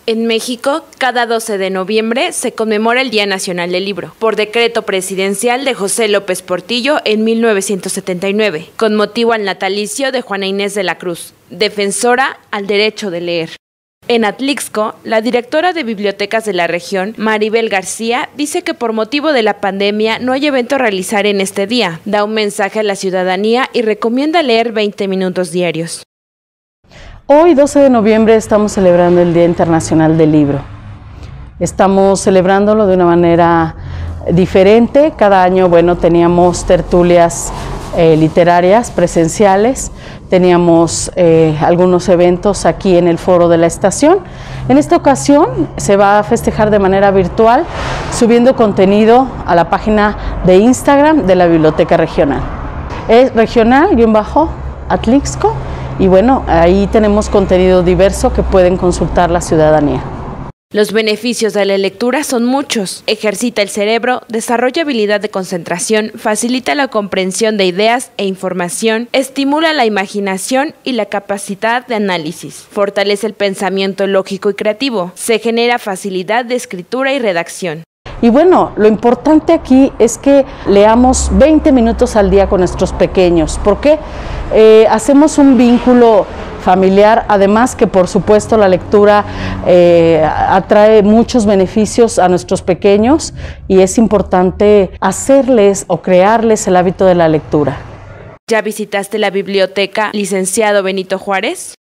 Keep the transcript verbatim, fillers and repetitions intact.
En México, cada doce de noviembre se conmemora el Día Nacional del Libro, por decreto presidencial de José López Portillo en mil novecientos setenta y nueve, con motivo al natalicio de Juana Inés de la Cruz, defensora al derecho de leer. En Atlixco, la directora de bibliotecas de la región, Maribel García, dice que por motivo de la pandemia no hay evento a realizar en este día. Da un mensaje a la ciudadanía y recomienda leer veinte minutos diarios. Hoy, doce de noviembre, estamos celebrando el Día Internacional del Libro. Estamos celebrándolo de una manera diferente. Cada año, bueno, teníamos tertulias eh, literarias presenciales, teníamos eh, algunos eventos aquí en el foro de la estación. En esta ocasión se va a festejar de manera virtual, subiendo contenido a la página de Instagram de la Biblioteca Regional. Es regional-atlixco. Y bueno, ahí tenemos contenido diverso que pueden consultar la ciudadanía. Los beneficios de la lectura son muchos. Ejercita el cerebro, desarrolla habilidad de concentración, facilita la comprensión de ideas e información, estimula la imaginación y la capacidad de análisis, fortalece el pensamiento lógico y creativo, se genera facilidad de escritura y redacción. Y bueno, lo importante aquí es que leamos veinte minutos al día con nuestros pequeños, porque eh, hacemos un vínculo familiar, además que por supuesto la lectura eh, atrae muchos beneficios a nuestros pequeños y es importante hacerles o crearles el hábito de la lectura. ¿Ya visitaste la biblioteca, licenciado Benito Juárez?